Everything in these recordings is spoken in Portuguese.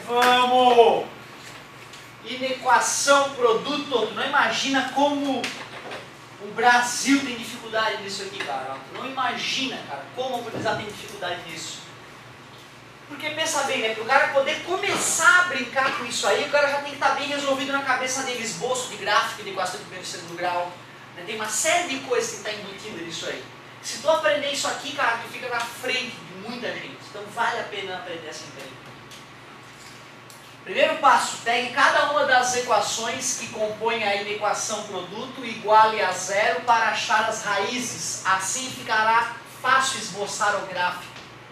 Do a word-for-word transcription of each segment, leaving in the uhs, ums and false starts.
vamos! Inequação produto. Tu não imagina como o Brasil tem dificuldade nisso aqui, cara. Tu não imagina, cara, como a gurizada tem dificuldade nisso. Porque pensa bem, né? Para o cara poder começar a brincar com isso aí, o cara já tem que estar bem resolvido na cabeça dele, esboço de gráfico, de equação de primeiro e segundo grau. Né? Tem uma série de coisas que está embutida nisso aí. Se tu aprender isso aqui, cara, tu fica na frente de muita gente. Então vale a pena aprender assim também. Primeiro passo, pegue cada uma das equações que compõem a inequação produto iguale a zero para achar as raízes. Assim ficará fácil esboçar o gráfico.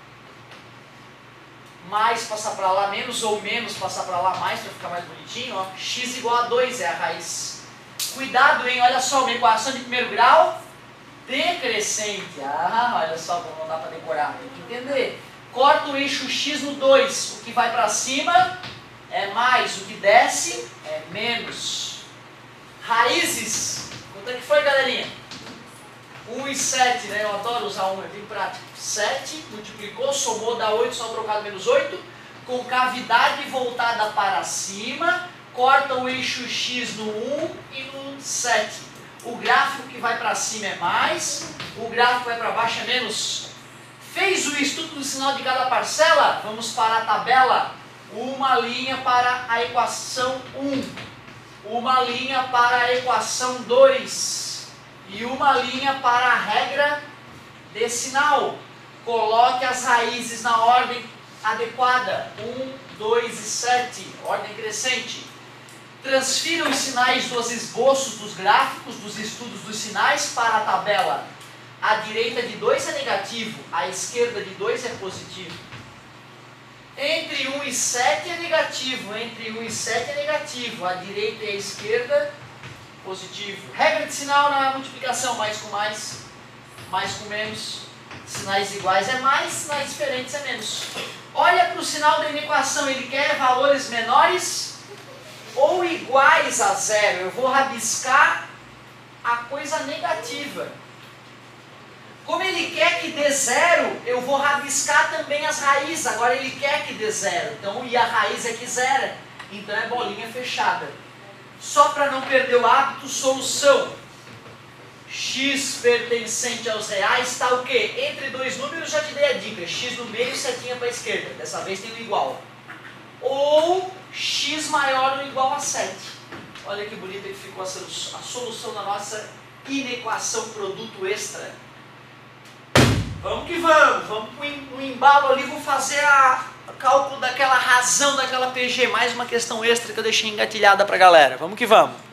Mais passar para lá menos ou menos passar para lá mais para ficar mais bonitinho. Ó. X igual a dois é a raiz. Cuidado, hein? Olha só, uma equação de primeiro grau decrescente. Ah, olha só como não dá para decorar. Tem que entender. Corta o eixo X no dois. O que vai para cima é mais, o que desce é menos. Raízes. Quanto é que foi, galerinha? um e sete, né? Eu adoro usar um, é bem prático. sete, multiplicou, somou, dá oito, só trocado menos oito. Com cavidade voltada para cima, corta o eixo X no um e no sete. O gráfico que vai para cima é mais, o gráfico que vai para baixo é menos. Fez o estudo do sinal de cada parcela? Vamos para a tabela. Uma linha para a equação um, uma linha para a equação dois e uma linha para a regra de sinal. Coloque as raízes na ordem adequada, um, dois e sete, ordem crescente. Transfira os sinais dos esboços dos gráficos, dos estudos dos sinais para a tabela. A direita de dois é negativo, a esquerda de dois é positivo. Entre um e sete é negativo, entre um e sete é negativo, a direita e a esquerda positivo. Regra de sinal na multiplicação, mais com mais, mais com menos. Sinais iguais é mais, sinais diferentes é menos. Olha para o sinal da inequação, ele quer valores menores ou iguais a zero. Eu vou rabiscar a coisa negativa. Como ele quer que dê zero, eu vou rabiscar também as raízes. Agora ele quer que dê zero. Então, e a raiz é que zera. Então é bolinha fechada. Só para não perder o hábito, solução. X pertencente aos reais está o quê? Entre dois números já te dei a dica. X no meio e setinha para a esquerda. Dessa vez tem o igual. Ou x maior ou igual a sete. Olha que bonita que ficou a solução da nossa inequação produto extra. Vamos que vamos, vamos no embalo ali, vou fazer a, a cálculo daquela razão daquela P G, mais uma questão extra que eu deixei engatilhada para a galera. Vamos que vamos.